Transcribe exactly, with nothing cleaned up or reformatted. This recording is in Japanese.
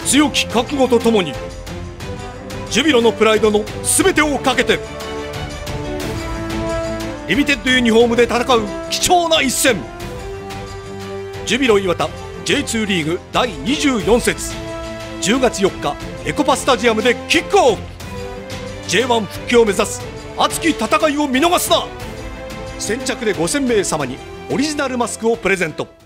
強き覚悟とともにジュビロのプライドの全てをかけてリミテッドユニフォームで戦う貴重な一戦。ジュビロ磐田 ジェイツー リーグだいにじゅうよん節じゅうがつよっかエコパスタジアムでキックオフ。 ジェイワン 復帰を目指す熱き戦いを見逃すな。先着でごせんめいさまにオリジナルマスクをプレゼント。